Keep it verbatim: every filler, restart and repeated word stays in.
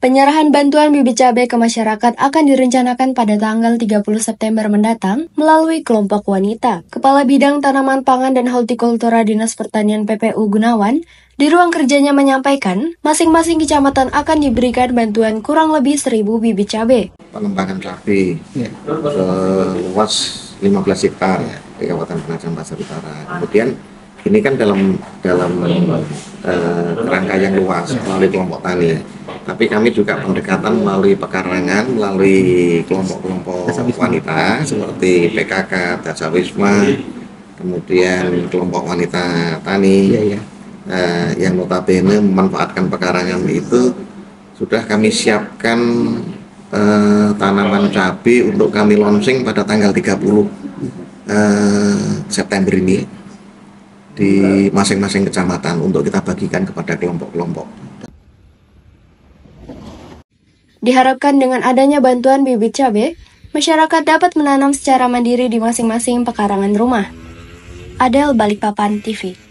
Penyerahan bantuan bibit cabai ke masyarakat akan direncanakan pada tanggal tiga puluh September mendatang melalui kelompok wanita. Kepala Bidang Tanaman Pangan dan Hortikultura Dinas Pertanian P P U Gunawan di ruang kerjanya menyampaikan, masing-masing kecamatan akan diberikan bantuan kurang lebih seribu bibit cabai. Pengembangan cabai ya. Seluas lima belas hektar ya, di Kabupaten Penajam Pasar Utara. Kemudian ini kan dalam dalam uh, kerangka yang luas melalui kelompok tani. Tapi kami juga pendekatan melalui pekarangan, melalui kelompok-kelompok wanita seperti P K K, Dasawisma, kemudian kelompok wanita tani ya, ya. Uh, yang notabene memanfaatkan pekarangan itu sudah kami siapkan uh, tanaman cabai untuk kami launching pada tanggal tiga puluh September ini di masing-masing kecamatan untuk kita bagikan kepada kelompok-kelompok. Diharapkan dengan adanya bantuan bibit cabai, masyarakat dapat menanam secara mandiri di masing-masing pekarangan rumah. Adel, Balikpapan T V.